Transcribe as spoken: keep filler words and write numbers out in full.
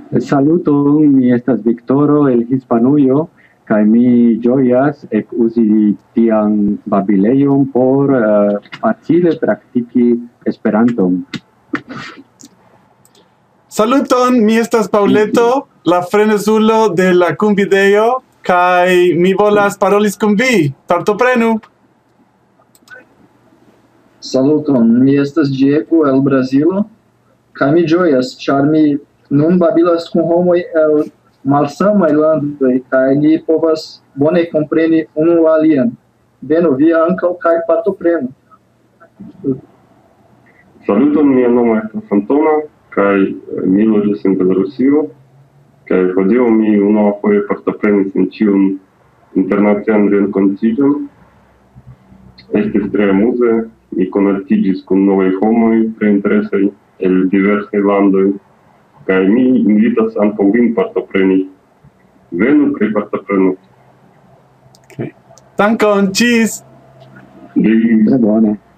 Saluton, mi estas Victoro el Hispanujo, kaj mi ĝojas ekuzi tian babilejon por uh, facile praktiki Esperanton. Saluton, mi estas Pauleto, la frenezulo de la kunvideo, kaj mi volas parolis kun vi. Partoprenu. Saluton, mi estas Diego el Brazilo, kaj mi ĝojas, ĉar mi nun babilas kun homoj el malsamaj landoj kaj ni povas bone kompreni unu alian. Venu vi ankaŭ kaj partoprenu. Saluton, mia nomo estas Antona, kaj mi loĝas en Belorusio, kaj hodiaŭ mi unuafoje partoprenis en ĉiun internacian renkontiĝon. Estis tre amuze, mi konatiĝis kun novaj homoj tre interesaj el diversaj landoj, kaj mi invitas ankaŭ vin partopreni. Venu kaj partoprenu. Okay. Dankon, tschüss! Tschüss. Tre bone.